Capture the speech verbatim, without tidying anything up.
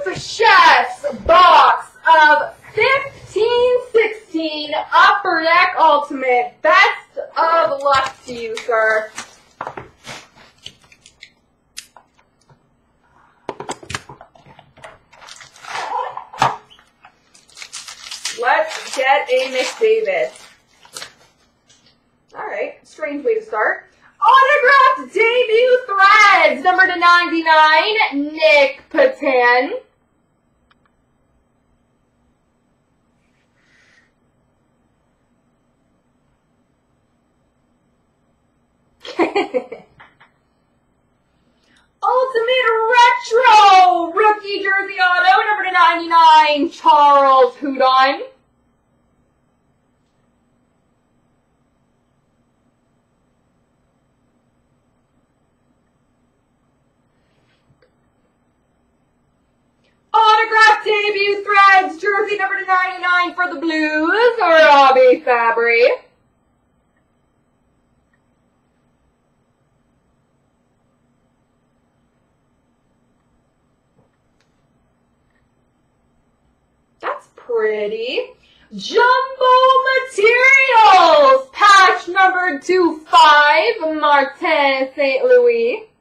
NewfChef's box of fifteen sixteen Upper Deck Ultimate. Best of luck to you, sir. Let's get a McDavid. Alright, strange way to start. Autographed debut threads, number to ninety-nine, Nick Patan. Ultimate Retro Rookie Jersey Auto, number to ninety-nine, Charles Hudon. Autographed debut threads, jersey number to ninety-nine for the Blues, Robbie Fabry. That's pretty. Jumbo Materials, patch number two five, Martin Saint Louis.